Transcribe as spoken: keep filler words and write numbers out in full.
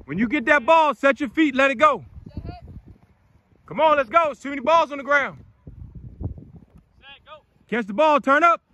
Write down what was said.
When you get that ball, set your feet, let it go. Come on, let's go. Too many balls on the ground. Catch the ball, turn up.